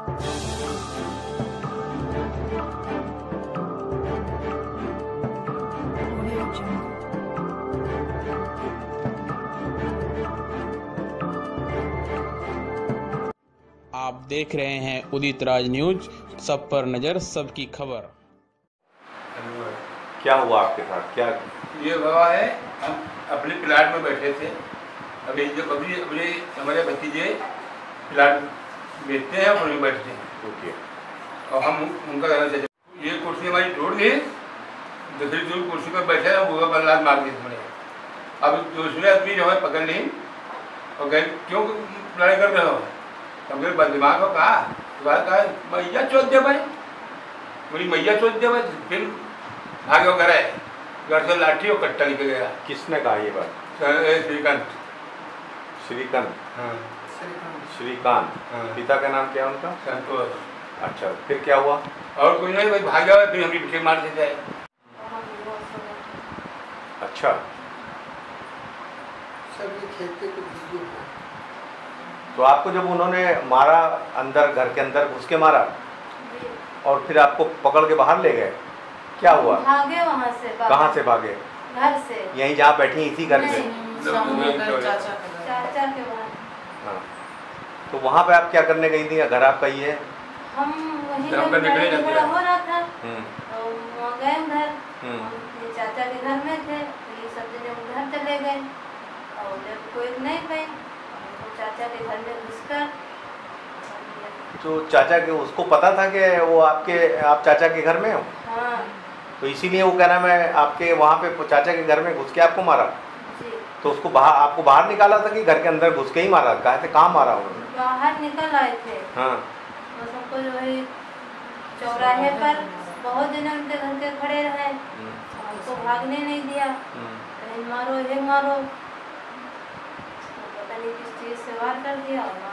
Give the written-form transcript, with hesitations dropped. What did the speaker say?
आप देख रहे हैं उदित राज न्यूज, सब पर नजर, सबकी खबर। क्या हुआ आपके साथ? क्या ये हुआ है, हम अपने प्लाट में बैठे थे। अभी जो कभी अपने हमारे भतीजे प्लाट बेचते हैं और बैठते हैं। ओके। और हम उनका कहना चाहते, ये कुर्सी हमारी तोड़ दी, दूसरी कुर्सी पर बैठे और बुआ पर लात मार दी हमने। अब दूसरे आदमी जो है पकड़ ली और गए, क्यों लड़ाई कर रहे हो? हमने दिमाग को कहा, कहा मैया चोट दे भाई, बोली मैया चोट दे भाई। फिर भागे वो घर से लाठी और कट्टा लेके गया। किसने कहा ये बात? श्रीकांत। श्रीकांत? हाँ। श्रीकांत। हाँ। पिता का नाम क्या उनका? संतोष। अच्छा, फिर क्या हुआ? और कुछ नहीं, भाई भाग गया, फिर हम पीछे मार देते हैं। अच्छा। तो आपको जब उन्होंने मारा, अंदर घर के अंदर घुस के मारा और फिर आपको पकड़ के बाहर ले गए, क्या हुआ? भागे वहाँ से। कहाँ से भागे? घर से। यहीं जहाँ बैठी इसी घर से? चाचा के वहाँ। हाँ। तो वहाँ पे आप क्या करने गई थी? घर आपका ये है? हम वहीं निकले हो रहा था, तो वहाँ गए घर, चाचा के घर में थे। ये सब जने घर चले गए और जब कोई नहीं गए तो चाचा के घर में घुसकर। तो चाचा के उसको पता था कि वो आप चाचा के घर में हो? हाँ तो इसीलिए वो कह रहा मैं आपके वहाँ पे चाचा के घर में घुस के आपको मारा? जी। तो उसको आपको बाहर निकाला था कि घर के अंदर घुस के ही मारा? कहा थे कहाँ मारा उन्होंने? बाहर निकल आए थे। हाँ। बस हमको जो है चौराहे पर बहुत दिन उनके घर के खड़े रहे, हमको भागने नहीं दिया। मारो ये मारो, पता नहीं किस चीज़ से वार कर दिया और